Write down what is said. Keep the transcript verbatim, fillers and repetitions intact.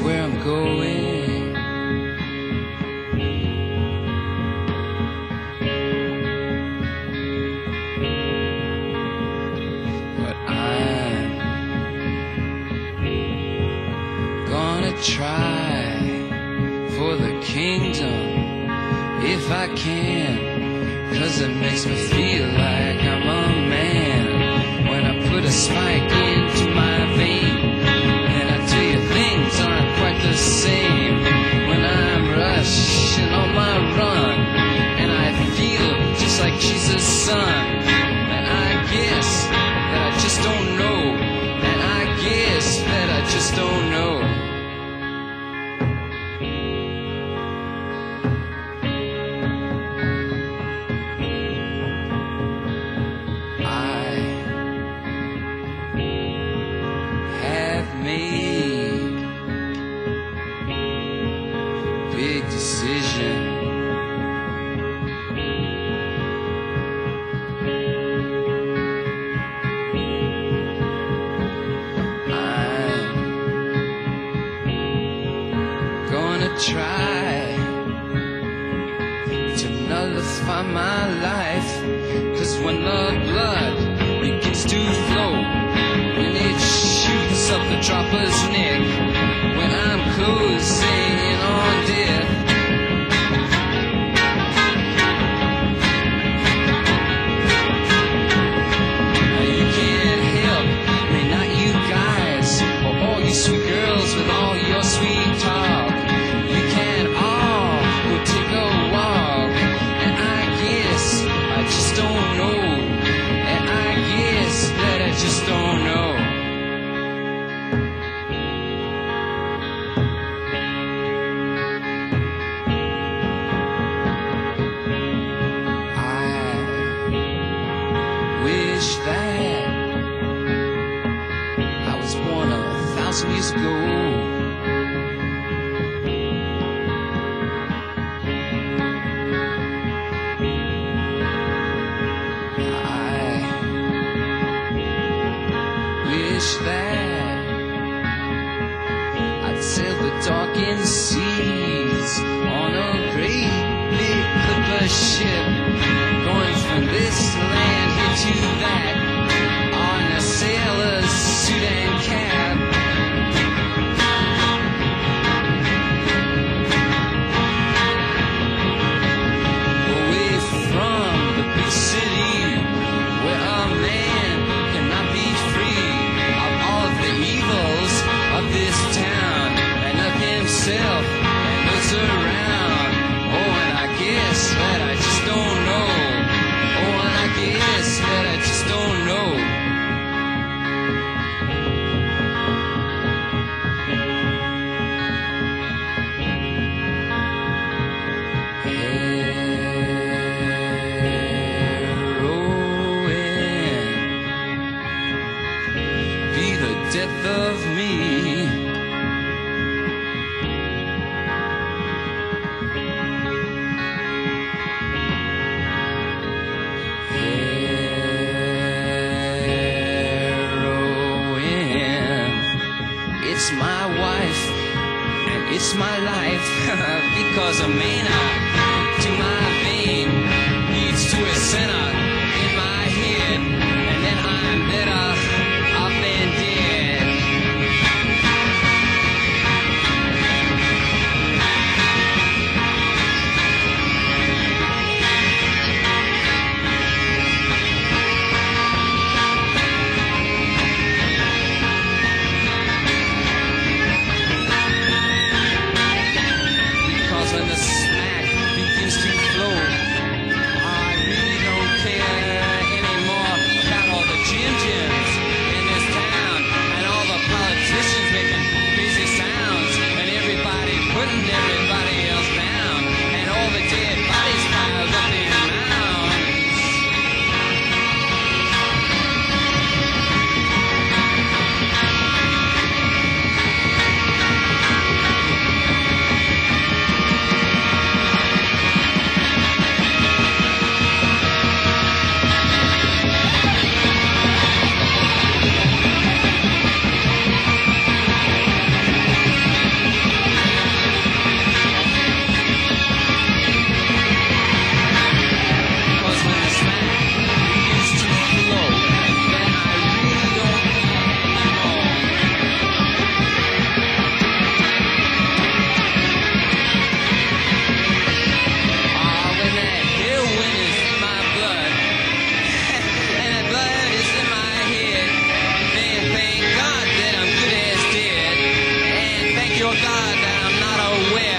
where I'm going. But I'm gonna try for the kingdom if I can, 'cause it makes me feel like I'm a man when I put a spike into my vein. And I tell you, things aren't quite the same when I'm rushing on my run, and I feel just like Jesus' son. And I guess that I just don't know, and I guess that I just don't know. Made big decision. I'm gonna try to nullify my life, 'cause when the blood begins to flow, when it shoots up the dropper's neck, when I'm closing in on death, you can't help me, not you guys, or all you sweet girls with all your sweet talk. You can all go take a walk, and I guess I just don't know, and I guess that I just don't know. Wish that I was born a thousand years ago. I wish that I'd sail the darkened seas on a great big clipper ship, going from this land here to that, on a sailor's suit and cap. Away from the big city, where a man cannot be free of all of the evils of this town, and of himself and those around. Oh, and I guess that I just don't know. Oh, and I guess that I just don't know. Heroin, be the death of me. It's my wife, and it's my life, because a mana to my vein leads to a center in my head, and then I'm better off than dead. When the smack begins to flow, I really don't care. you're goddamn not aware.